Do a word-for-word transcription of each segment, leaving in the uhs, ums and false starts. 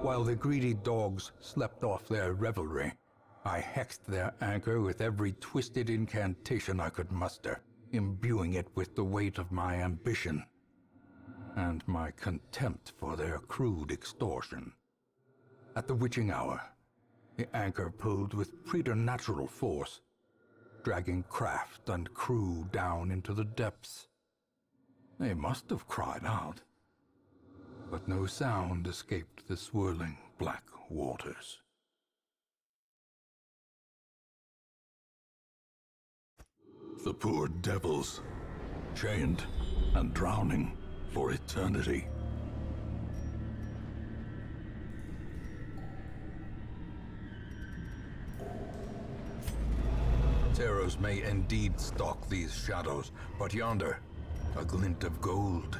While the greedy dogs slept off their revelry, I hexed their anchor with every twisted incantation I could muster, imbuing it with the weight of my ambition and my contempt for their crude extortion. At the witching hour, the anchor pulled with preternatural force, dragging craft and crew down into the depths. They must have cried out, but no sound escaped the swirling black waters. The poor devils, chained and drowning for eternity. Terrors may indeed stalk these shadows, but yonder, a glint of gold.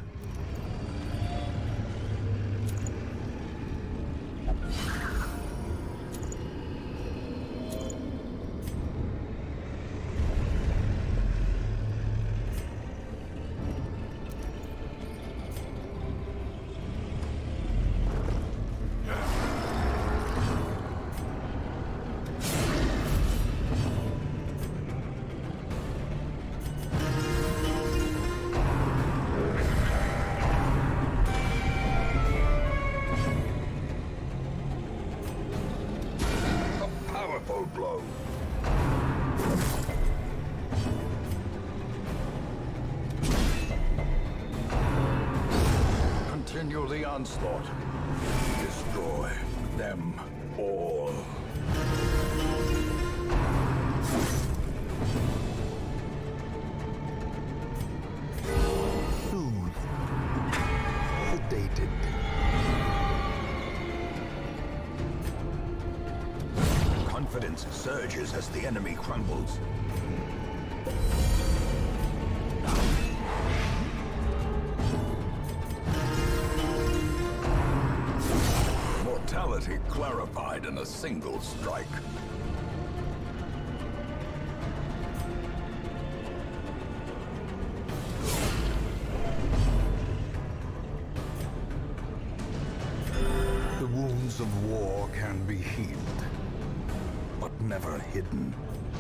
Blow. Continue the onslaught. Destroy them all. Soothed. Sedated. Confidence surges as the enemy crumbles. Mortality clarified in a single strike. The wounds of war can be healed, but never hidden.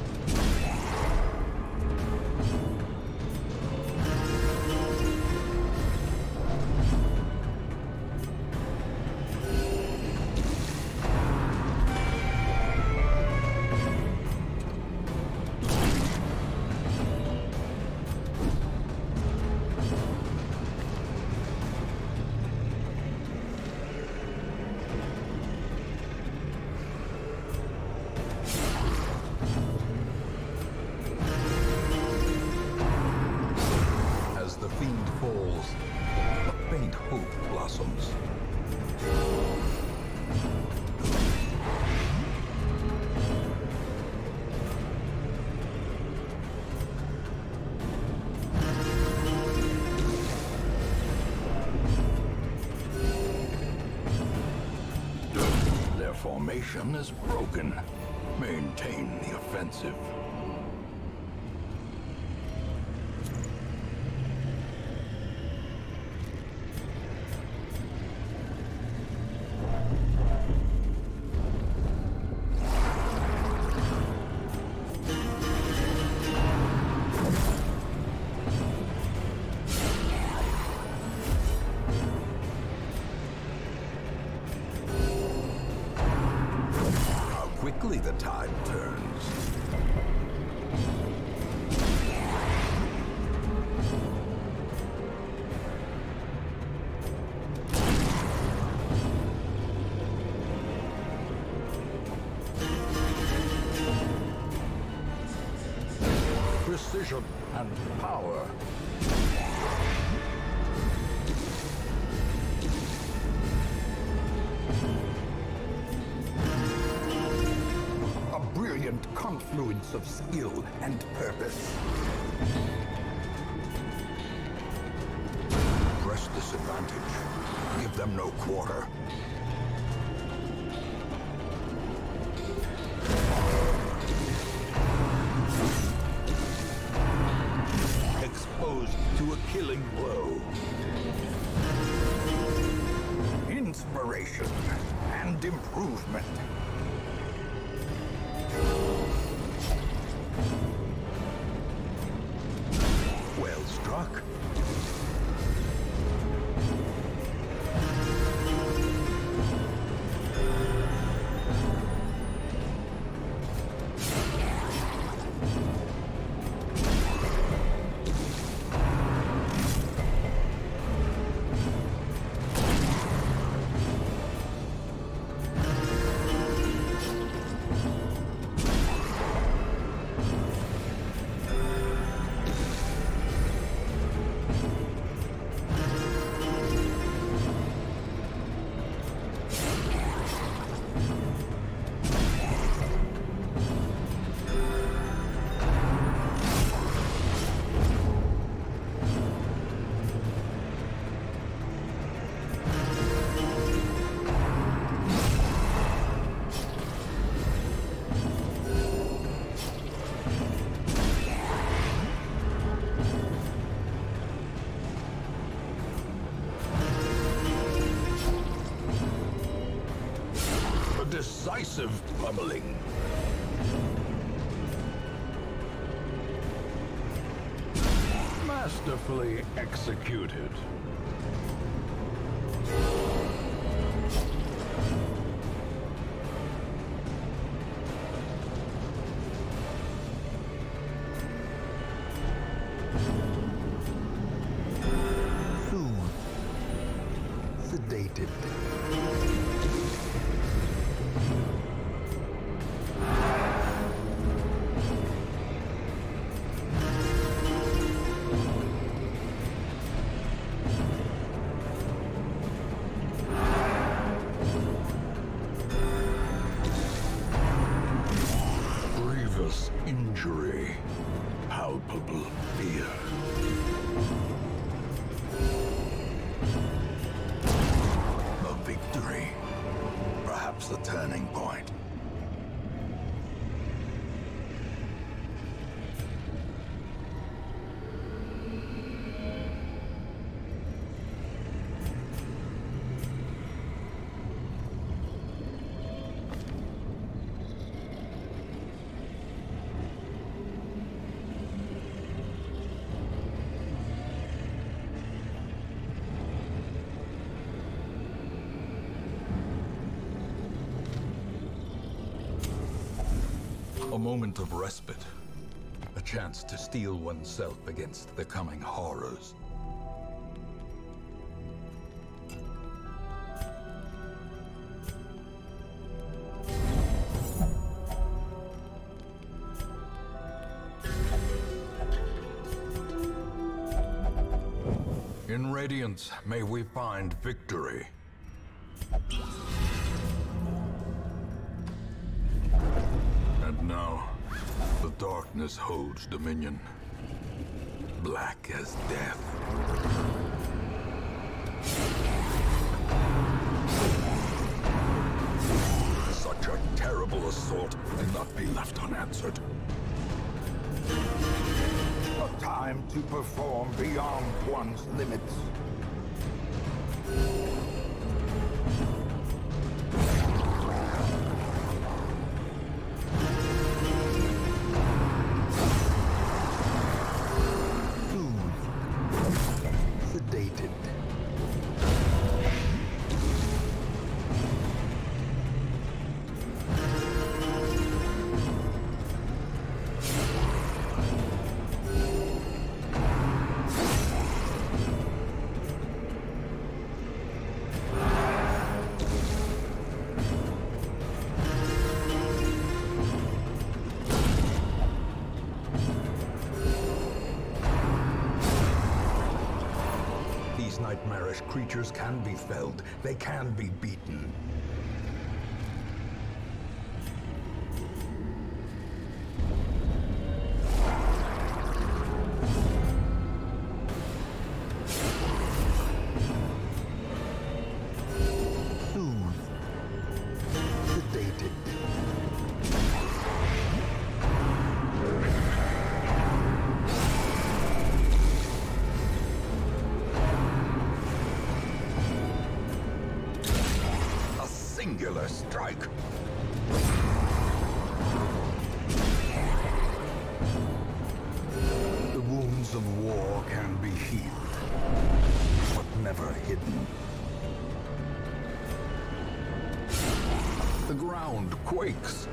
Falls, a faint hope blossoms. Their formation is broken. Maintain the offensive. Quickly the tide turns. Precision and power. Brilliant confluence of skill and purpose. Press this advantage. Give them no quarter. Exposed to a killing blow. In inspiration and improvement. Well struck. Decisive pummeling. Masterfully executed. Soothed. Sedated. Injury, palpable fear. A victory, perhaps the turning point. A moment of respite. A chance to steel oneself against the coming horrors. In Radiance, may we find victory. And now, the darkness holds dominion. Black as death. Such a terrible assault cannot be left unanswered. A time to perform beyond one's limits. Sedated. These nightmarish creatures can be felled. They can be beaten. Soothed. Sedated. singular strike. The wounds of war can be healed, but never hidden. The ground quakes.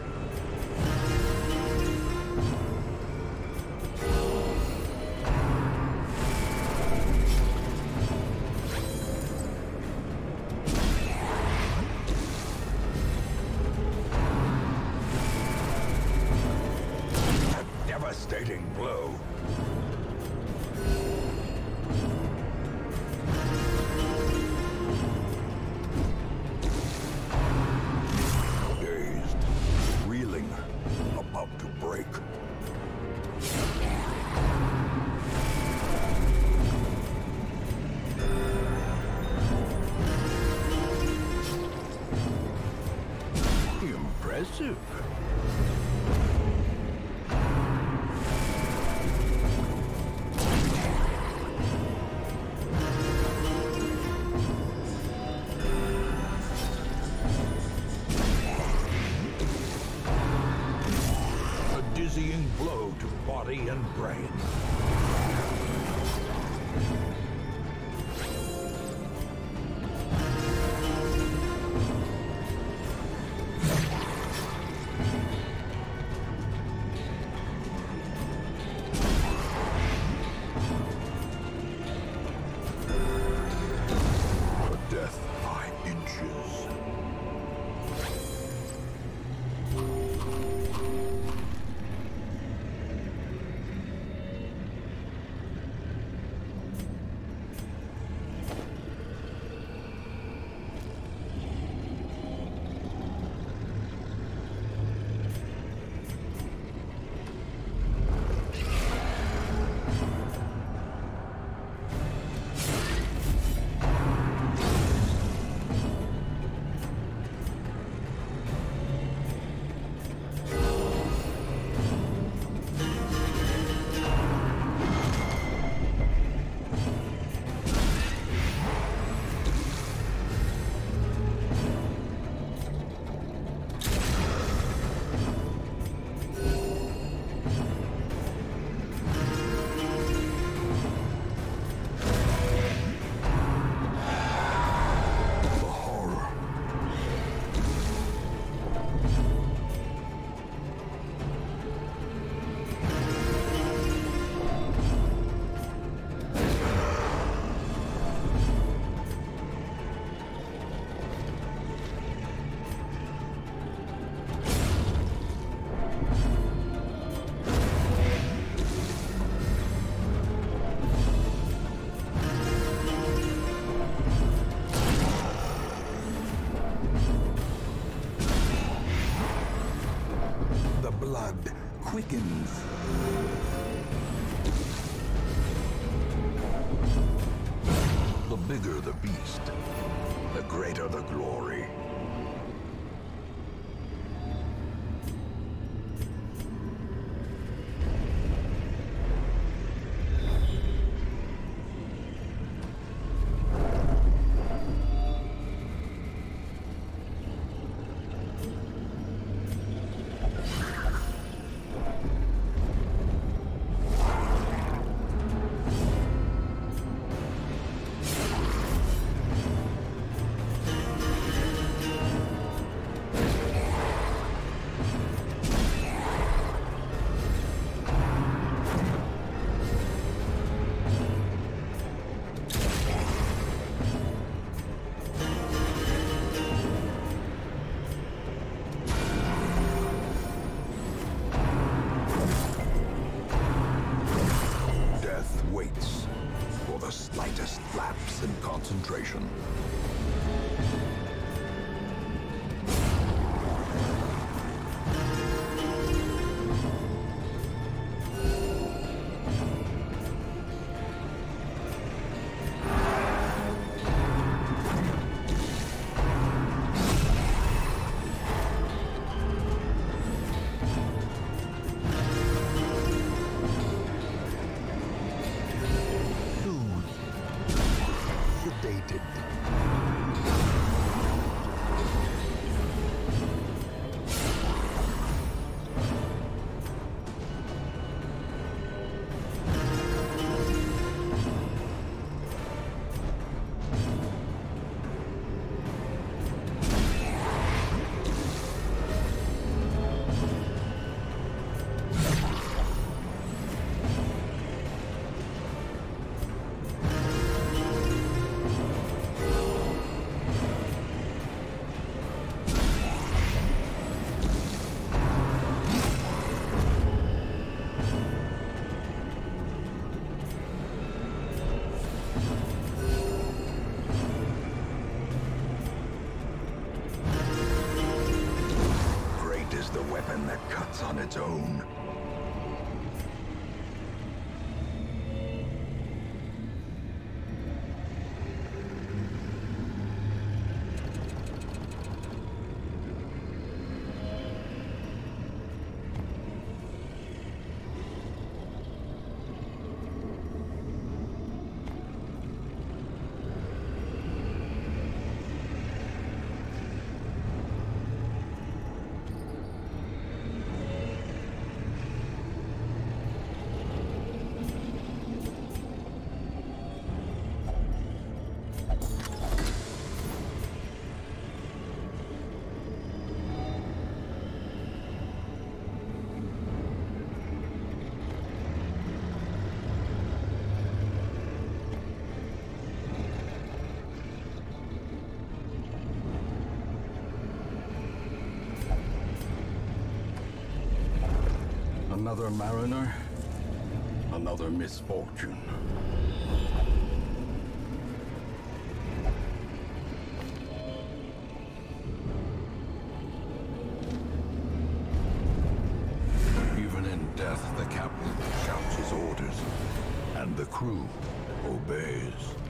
A devastating blow. About to break. Impressive. Dizzying blow to body and brain. A death by inches. Blood quickens. The bigger the beast, the greater the glory. Waits for the slightest lapse in concentration. Sedated. acts on its own. Another mariner, another misfortune. Even in death, the captain shouts his orders, and the crew obeys.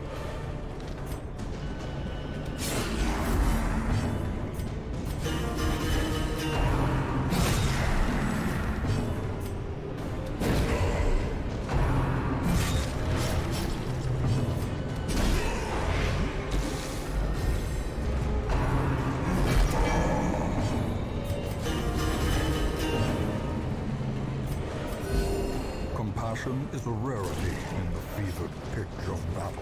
Compassion is a rarity in the fevered pitch of battle.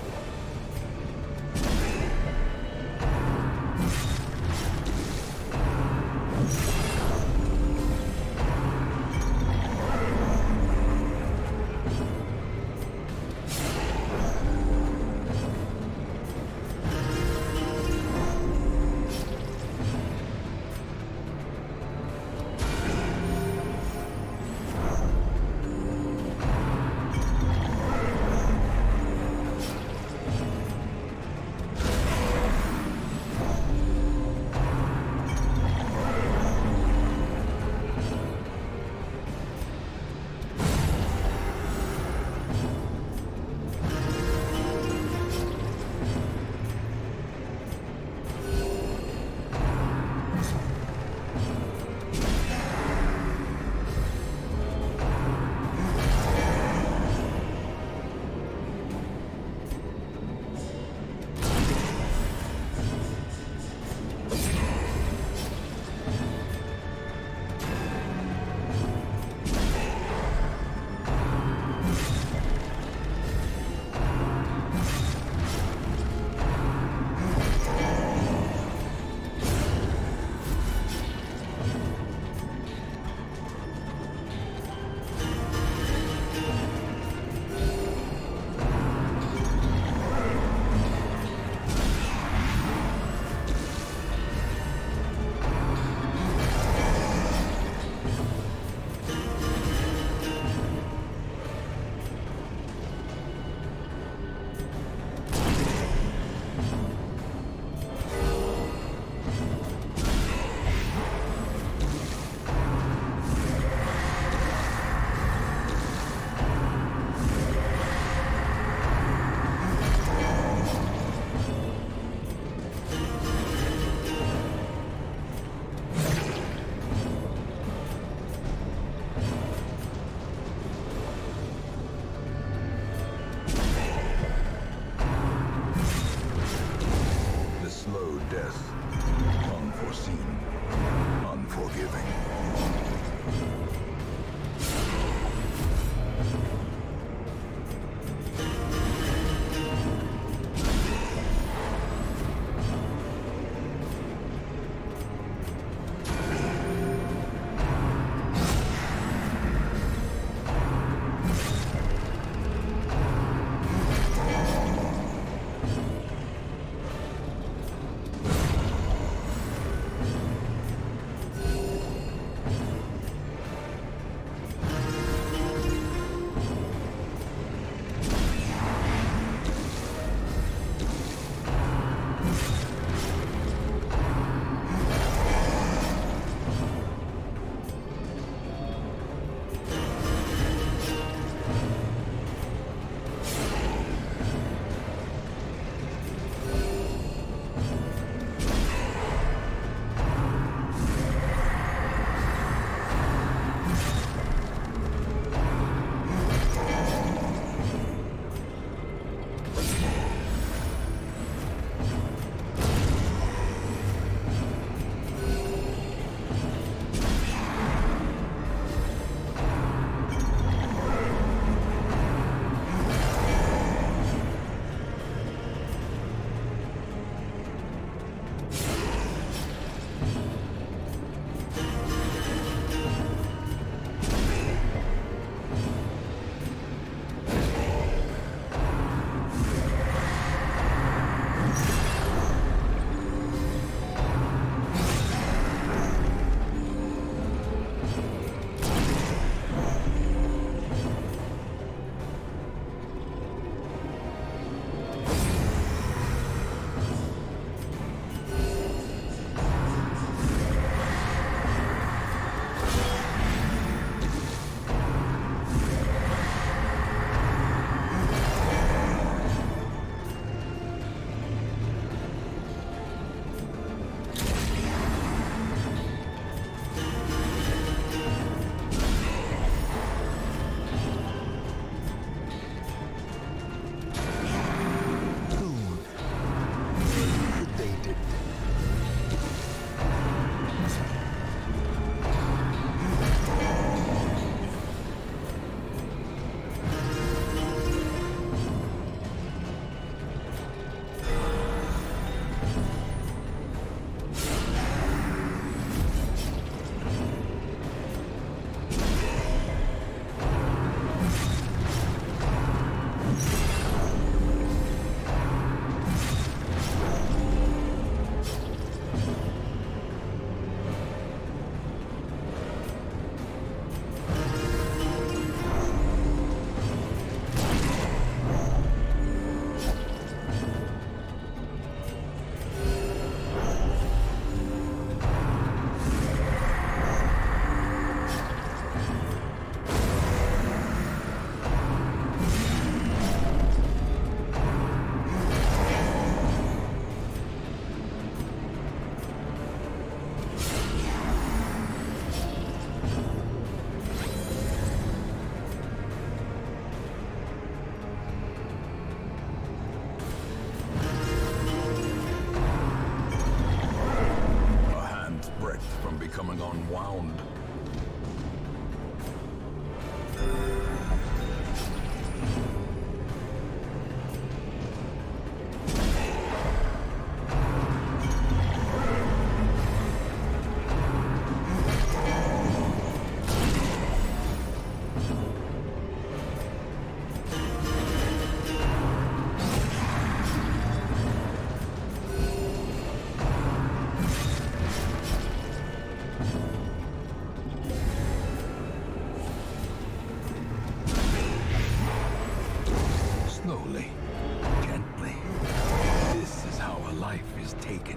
Slowly, gently. This is how a life is taken.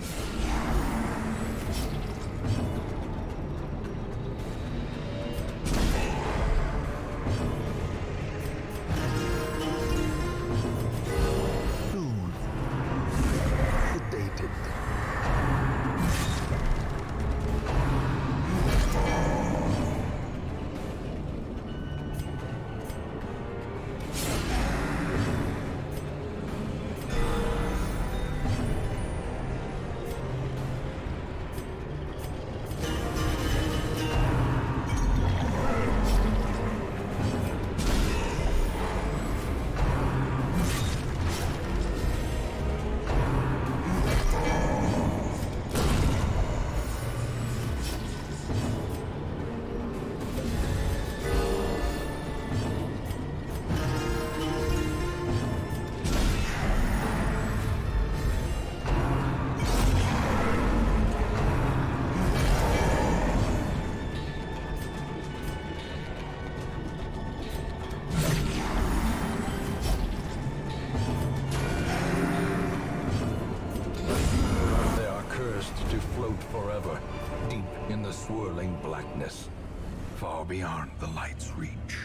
Soothed, sedated. To float forever, deep in the swirling blackness, far beyond the light's reach.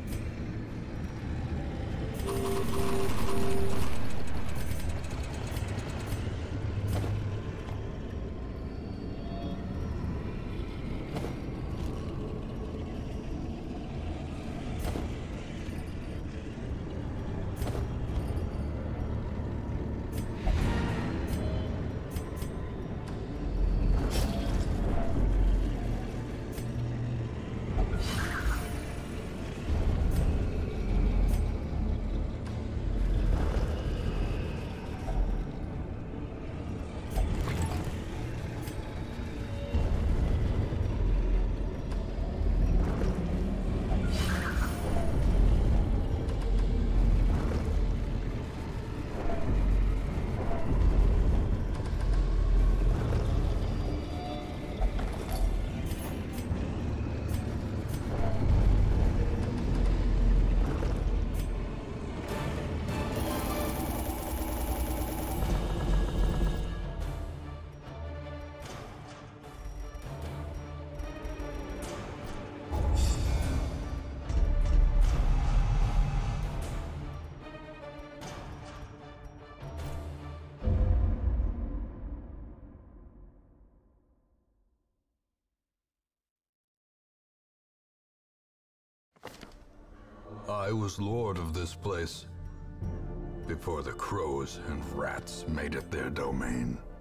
I was lord of this place before the crows and rats made it their domain.